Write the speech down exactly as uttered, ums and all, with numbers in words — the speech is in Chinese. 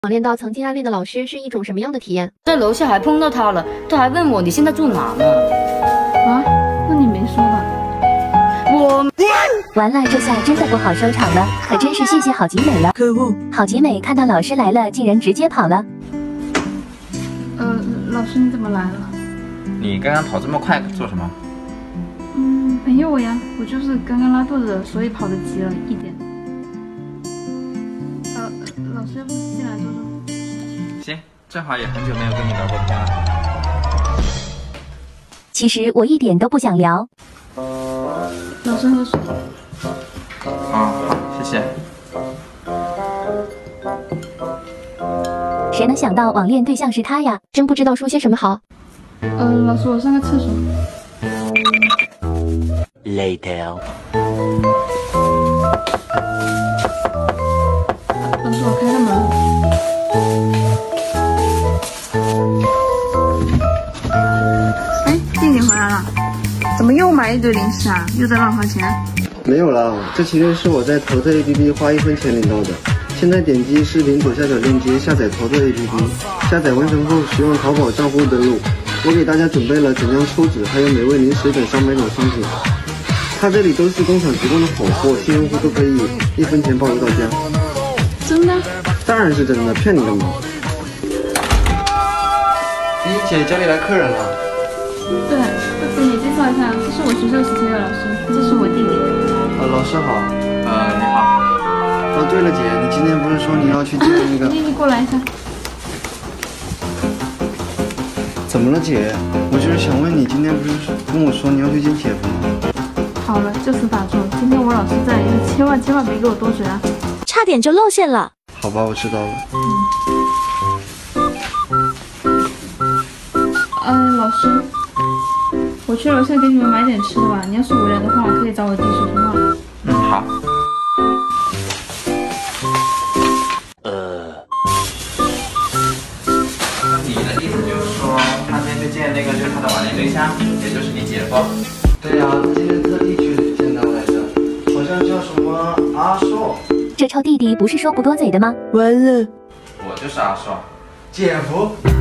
网恋到曾经暗恋的老师是一种什么样的体验？ 在楼下还碰到他了，他还问我你现在住哪呢？ 啊？那你没说吧？ 我完了，这下真的不好收场了，可真是谢谢郝吉美了。 可恶！ 郝吉美看到老师来了，竟然直接跑了。 呃，老师你怎么来了？ 你刚刚跑这么快做什么？ 嗯，没有呀，我就是刚刚拉肚子，所以跑得急了一点。呃，老师要不进来坐坐？ 行，正好也很久没有跟你聊过天了。 其实我一点都不想聊。 老师喝水。 好，好，谢谢。 谁能想到网恋对象是他呀？ 真不知道说些什么好。 呃，老师，我上个厕所。 Later。 老师，我开个门。哎，弟弟回来了，怎么又买一堆零食啊？又在乱花钱？ 没有啦，这期间是我在头特 A P P 花一分钱领到的。现在点击视频左下角链接下载头特 A P P， 下载完成后使用淘宝账户登录。我给大家准备了整张抽纸，还有美味零食等上百种商品。它这里都是工厂提供的好货，新用户都可以一分钱包邮到家。 真的？ 当然是真的，骗你干嘛？咦，姐，家里来客人了。 对，给你介绍一下，这是我学校的体育老师，这是我弟弟。 呃，老师好。 呃，你好。 哦，对了，姐，你今天不是说你要去见那个？ 弟弟过来一下。 怎么了，姐？我就是想问你，今天不是跟我说你要去见姐夫吗？ 好了，就此打住。今天我老师在，你千万千万别给我多嘴啊！ 差点就露馅了。 好吧，我知道了。 哎，老师，我去楼下给你们买点吃的吧。你要是无聊的话，可以找我弟说说话。 嗯，好。 呃。 你的意思就是说，他今天去见那个就是他的网恋对象，也就是你姐夫？ 对呀、啊，今天特地去见他来着，好像叫什么阿硕。 这臭弟弟不是说不多嘴的吗？ 完了， 我就是阿硕。 姐夫。